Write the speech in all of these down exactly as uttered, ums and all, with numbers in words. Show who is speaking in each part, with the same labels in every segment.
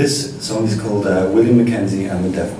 Speaker 1: this song is called uh, William Mackenzie and the Devil.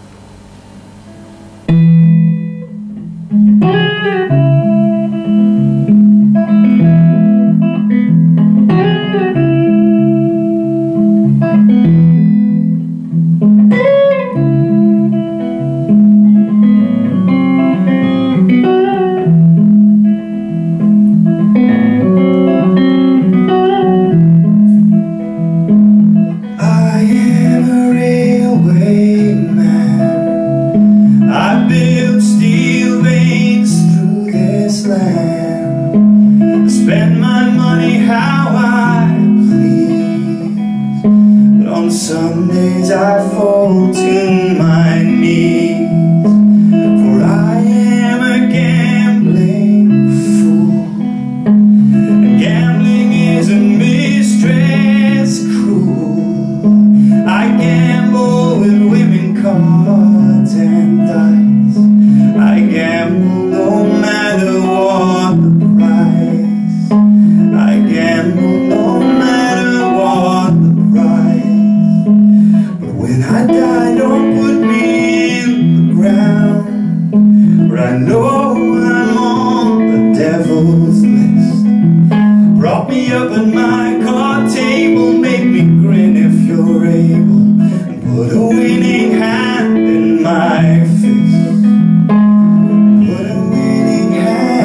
Speaker 2: Spend my money how I please, but on Sundays I fall to my knees. For I am a gambling fool, and gambling is a mistress cruel. I gamble with women, cards and dice. I gamble no matter what the price. I gamble no matter what the price. But when I die, don't put me in the ground, for I know I'm on the devil's list. Prop me up at my card table, make me grin if you're able, and put a winning hand in my fist. Put a winning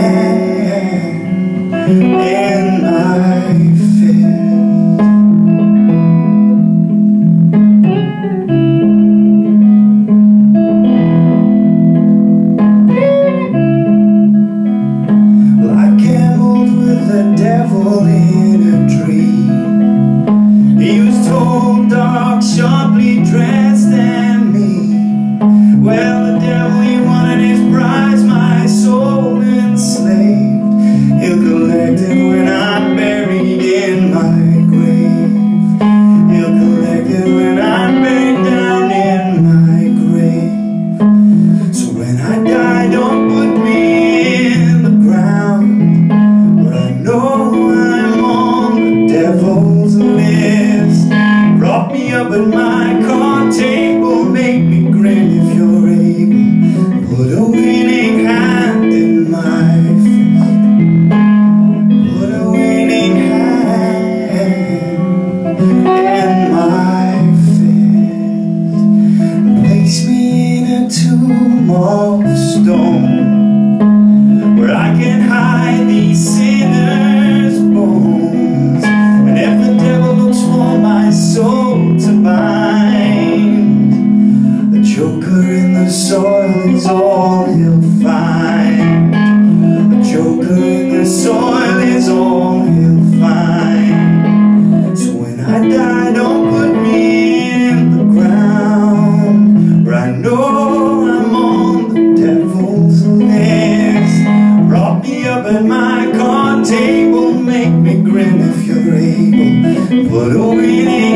Speaker 2: hand in my fist. Well, I gambled with the devil in a dream. He was tall, dark, sharply dressed and mean. Well, the devil, he wanted his prize, my soul enslaved. He'll collect it when I'm buried in my grave. He'll collect it when I'm buried down in my grave. So when I die, don't put me in the ground, but I know I'm on the devil's list. Prop me up at my card table, make me grin if you're able, put a winning hand in my fist. Put a winning hand in my fist. Place me in a tomb of stone, where I can hide these sinners' bones. And if the devil looks for my soul to bind, the joker in the soil is all he'll find. The joker in the soil is all he'll find. So when I die, don't put me in the ground, for I know I'm on the devil's list. Prop me up at my card table, make me grin if you're able, put a winning